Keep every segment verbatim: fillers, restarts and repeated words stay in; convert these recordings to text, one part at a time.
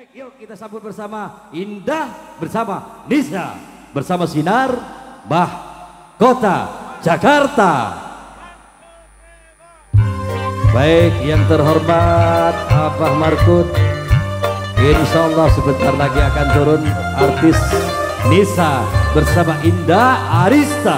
Baik, yuk kita sambut bersama Indah bersama Nisa bersama Sinar Mahkota Jakarta. Baik, yang terhormat Abah Markut, insya Allah sebentar lagi akan turun artis Nisa bersama Indah Arista.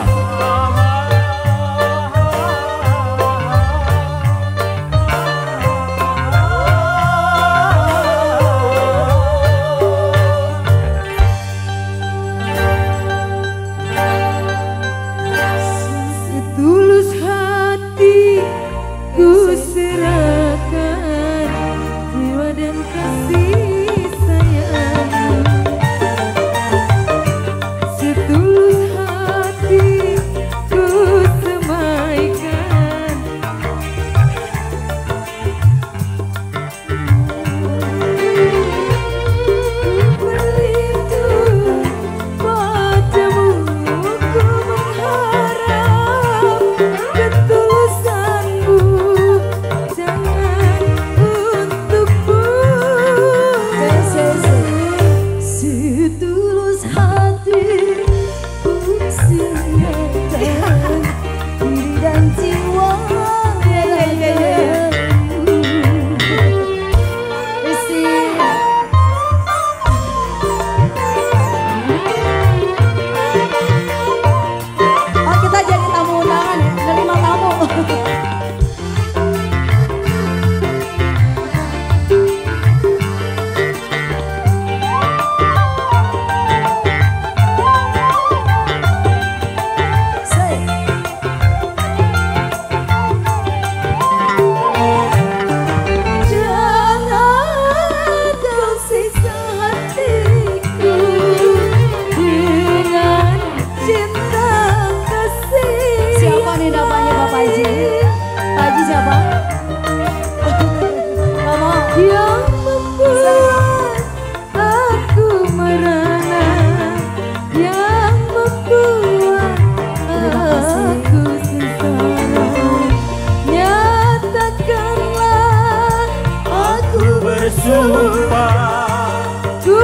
Ku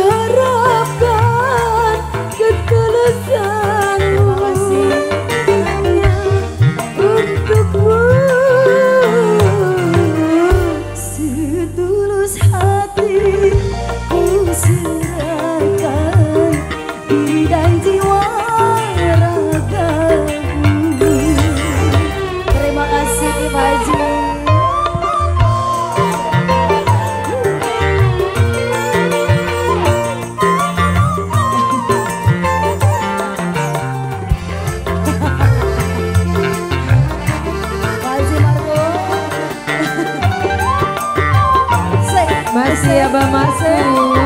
mengharapkan ketulusanmu hanya untukmu, setulus hati ku serahkan diri dan jiwa ragaku. Terima kasih Pak Haji. Masih Abah Marcel.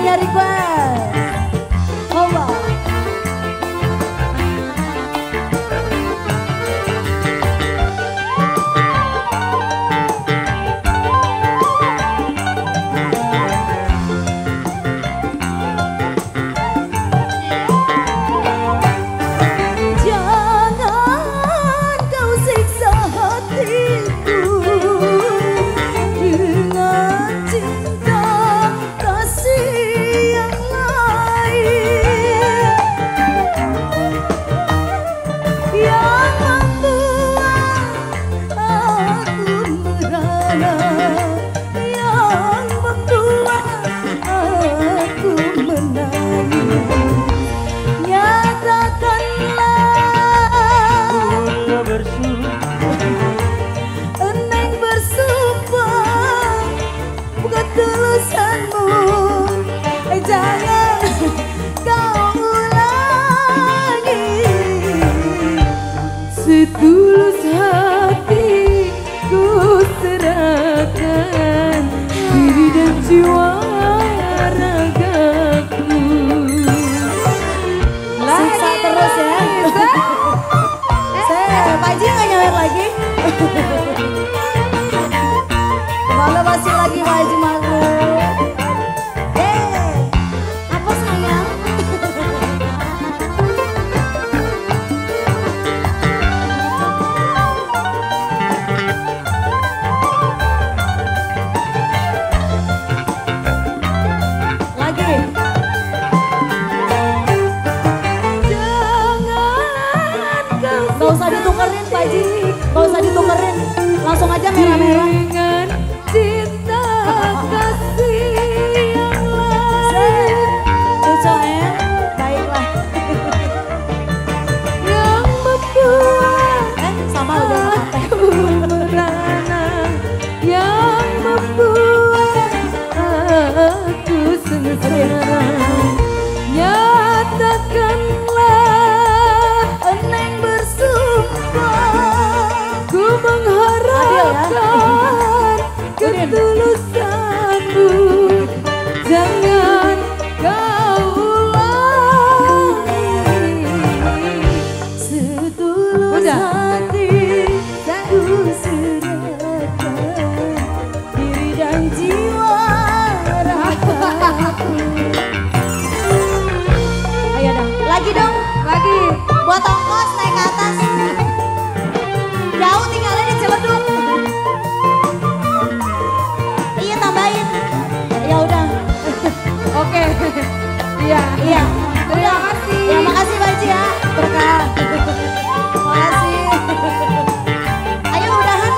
punya request. Coba. Ketulusanmu, eh jangan kau ulangi. Setulus hati ku serahkan diri dan jiwa ragaku. Siksa terus ya. Saya Pak Haji nggak nyawer lagi. Malah masih lagi Pak Haji Makmur. Eh, apa sayang? Lagi. Jangan kau. Gak usah ditukerin Pak Haji, gak usah ditukerin, langsung aja merah-merah. Cinta kasih yang lain. Lucu ya, baiklah. Yang membuat eh, sama udah aku merana, yang membuat aku sengsara. Nyatakanlah Eneng bersumpah, ku mengharapkan ketulusanmu, jangan kau ulangi. Setulus hati ku serahkan diri dan jiwa ragaku. Ayo dong, lagi dong, lagi. Buat ongkos naik ke atas. Jauh tinggalnya di Ciledug. Oke, iya, iya. Terima kasih. Ya, makasih Pak Haji ya, berkah. Makasih. Ayo udahan.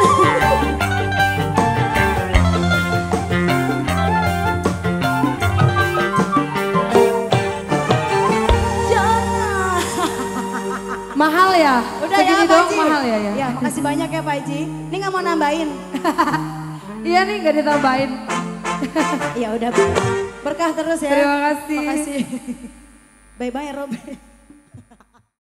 Jangan. Mahal ya? Udah ya Pak Haji. Mahal ya, ya. Ya, makasih banyak ya Pak Haji. Ini nggak mau nambahin. Iya nih nggak ditambahin. Ya udah berkah terus ya. Terima kasih. Makasih. Bye bye Rob.